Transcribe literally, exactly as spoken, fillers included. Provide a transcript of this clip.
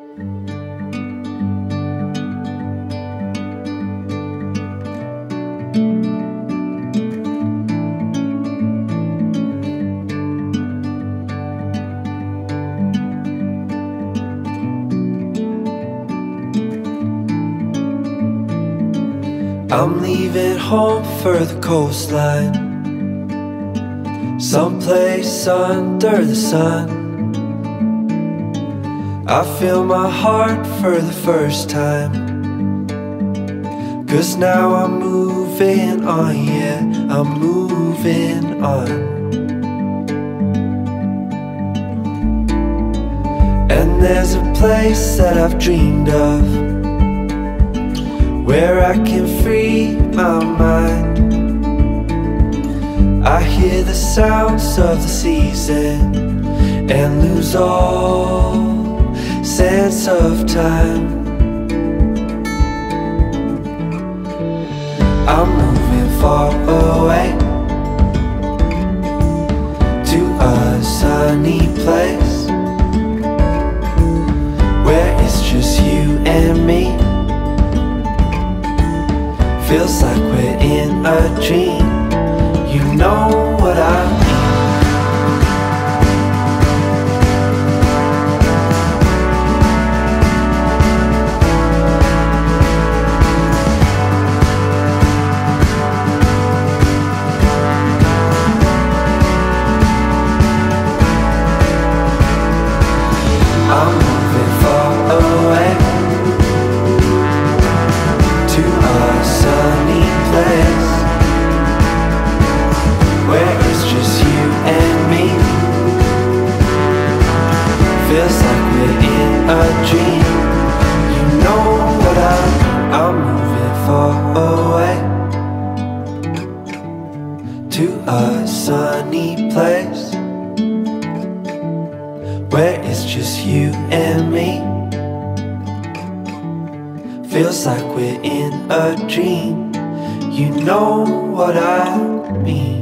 I'm leaving home for the coastline, someplace under the sun. I feel my heart for the first time, 'cause now I'm moving on, yeah, I'm moving on. And there's a place that I've dreamed of, where I can free my mind. I hear the sounds of the season and lose all sense of time. I'm moving far away to a sunny place where it's just you and me. Feels like we're in a dream. You know what I mean. I'm moving far away to a sunny place where it's just you and me. Feels like we're in a dream. You know what I mean. I'm moving far away to a sunny place where it's just you and me. Feels like we're in a dream. You know what I mean.